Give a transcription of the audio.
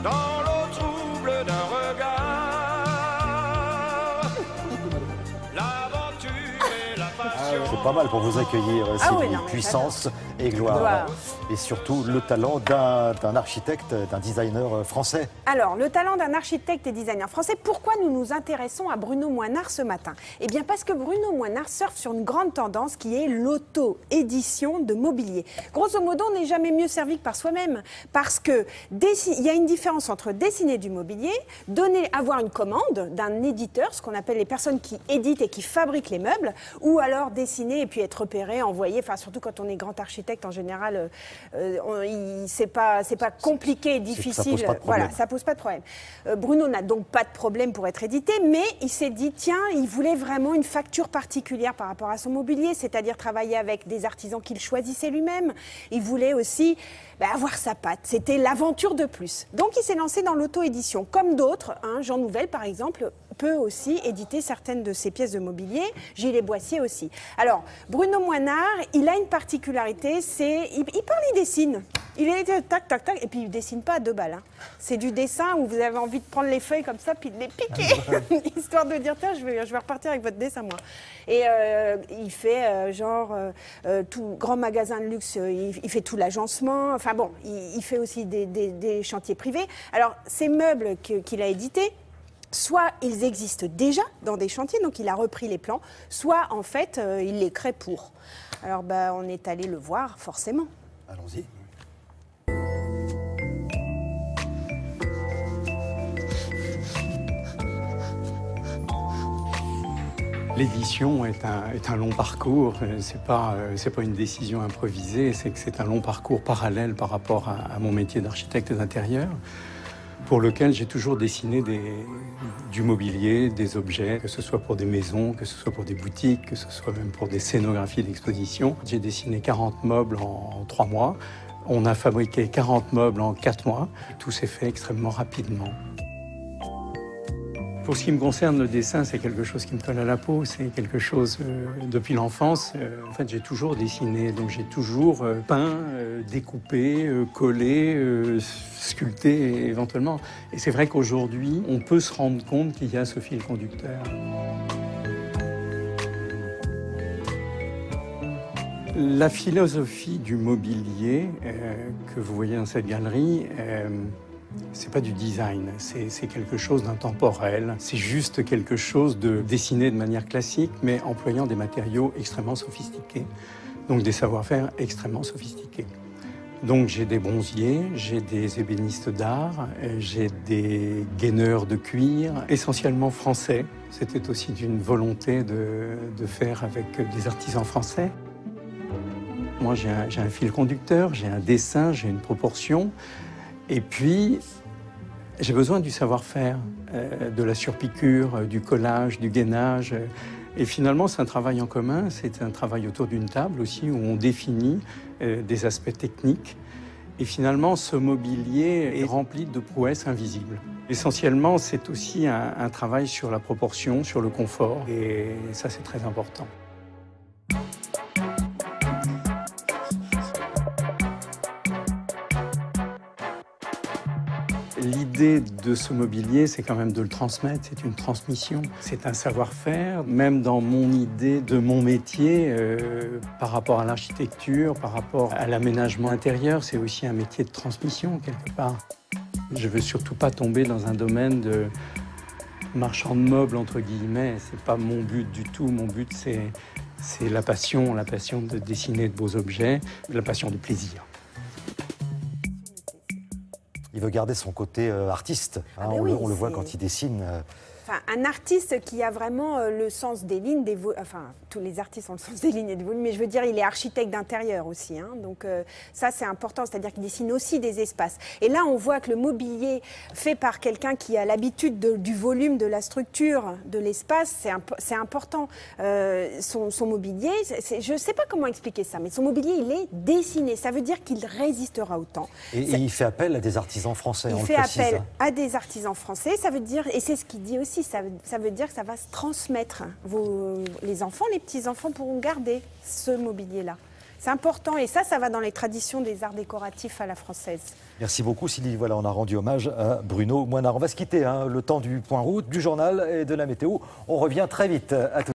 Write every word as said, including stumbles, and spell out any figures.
dans l'eau trouble d'un regard. L'aventure et la passion. C'est pas mal pour vous accueillir, Ah Sylvie. oui, non, Puissance et gloire. Gloire. Et surtout le talent d'un d'un architecte, d'un designer français. Alors, le talent d'un architecte et designer français, pourquoi nous nous intéressons à Bruno Moinard ce matin? Eh bien parce que Bruno Moinard surfe sur une grande tendance qui est l'auto-édition de mobilier. Grosso modo, on n'est jamais mieux servi que par soi-même. Parce que il y a une différence entre dessiner du mobilier, donner, avoir une commande d'un éditeur, ce qu'on appelle les personnes qui éditent et qui fabriquent les meubles, ou alors dessiner et puis être repéré, envoyé, enfin surtout quand on est grand architecte en général, euh, c'est pas, c'est pas compliqué et difficile. Ça pose pas de problème. Voilà, ça pose pas de problème. Euh, Bruno n'a donc pas de problème pour être édité, mais il s'est dit, tiens, il voulait vraiment une facture particulière par rapport à son mobilier, c'est-à-dire travailler avec des artisans qu'il choisissait lui-même. Il voulait aussi bah, avoir sa patte. C'était l'aventure de plus. Donc il s'est lancé dans l'auto-édition. Comme d'autres, hein, Jean Nouvel par exemple, peut aussi éditer certaines de ses pièces de mobilier, Gilles Boissier aussi. Alors, Bruno Moinard, il a une particularité, c'est il, il parle, il dessine. Il est tac, tac, tac, et puis il ne dessine pas à deux balles. Hein. C'est du dessin où vous avez envie de prendre les feuilles comme ça, puis de les piquer, histoire de dire, tiens, je vais, je vais repartir avec votre dessin, moi. Et euh, il fait euh, genre, euh, euh, tout grand magasin de luxe, euh, il, il fait tout l'agencement, enfin bon, il, il fait aussi des, des, des chantiers privés. Alors, ces meubles que, qu'il a édités, soit ils existent déjà dans des chantiers, donc il a repris les plans, soit en fait euh, il les crée pour. Alors bah, on est allé le voir forcément. Allons-y. L'édition est un, est un long parcours, c'est pas, c'est pas une décision improvisée, c'est que c'est un long parcours parallèle par rapport à, à mon métier d'architecte d'intérieur, pour lequel j'ai toujours dessiné des, du mobilier, des objets, que ce soit pour des maisons, que ce soit pour des boutiques, que ce soit même pour des scénographies d'exposition. J'ai dessiné quarante meubles en trois mois. On a fabriqué quarante meubles en quatre mois. Tout s'est fait extrêmement rapidement. Pour ce qui me concerne, le dessin, c'est quelque chose qui me colle à la peau. C'est quelque chose, euh, depuis l'enfance, euh, en fait, j'ai toujours dessiné. Donc j'ai toujours euh, peint, euh, découpé, euh, collé, euh, sculpté éventuellement. Et c'est vrai qu'aujourd'hui, on peut se rendre compte qu'il y a ce fil conducteur. La philosophie du mobilier euh, que vous voyez dans cette galerie, euh, c'est pas du design, c'est quelque chose d'intemporel. C'est juste quelque chose de dessiné de manière classique, mais employant des matériaux extrêmement sophistiqués, donc des savoir-faire extrêmement sophistiqués. Donc j'ai des bronziers, j'ai des ébénistes d'art, j'ai des gaineurs de cuir, essentiellement français. C'était aussi d'une volonté de, de faire avec des artisans français. Moi j'ai un, j'ai un fil conducteur, j'ai un dessin, j'ai une proportion. Et puis, j'ai besoin du savoir-faire, euh, de la surpiqûre, euh, du collage, du gainage. Et finalement, c'est un travail en commun, c'est un travail autour d'une table aussi, où on définit euh, des aspects techniques. Et finalement, ce mobilier est rempli de prouesses invisibles. Essentiellement, c'est aussi un, un travail sur la proportion, sur le confort. Et ça, c'est très important. L'idée de ce mobilier, c'est quand même de le transmettre, c'est une transmission, c'est un savoir-faire. Même dans mon idée de mon métier, euh, par rapport à l'architecture, par rapport à l'aménagement intérieur, c'est aussi un métier de transmission quelque part. Je veux surtout pas tomber dans un domaine de marchand de meubles, entre guillemets. C'est pas mon but du tout. Mon but, c'est c'est la passion, la passion de dessiner de beaux objets, la passion du plaisir. Il veut garder son côté euh, artiste. Hein, Ah ben on, oui, le, on le voit c'est- quand il dessine. euh, Enfin, un artiste qui a vraiment euh, le sens des lignes, des vo- enfin, tous les artistes ont le sens des lignes et des volumes, mais je veux dire, il est architecte d'intérieur aussi. Hein, donc euh, ça, c'est important, c'est-à-dire qu'il dessine aussi des espaces. Et là, on voit que le mobilier fait par quelqu'un qui a l'habitude de- du volume, de la structure, de l'espace, c'est imp- c'est important. Euh, son, son mobilier, c'est- c'est- je ne sais pas comment expliquer ça, mais son mobilier, il est dessiné. Ça veut dire qu'il résistera au temps. Et, et Ça- il fait appel à des artisans français, on Il le fait précise. appel à des artisans français, ça veut dire, et c'est ce qu'il dit aussi, ça, veut- ça veut dire que ça va se transmettre. Vos, les enfants, les petits-enfants pourront garder ce mobilier-là. C'est important et ça, ça va dans les traditions des arts décoratifs à la française. Merci beaucoup Sylvie. Voilà, on a rendu hommage à Bruno Moinard. On va se quitter, hein, le temps du point route, du journal et de la météo. On revient très vite. À tout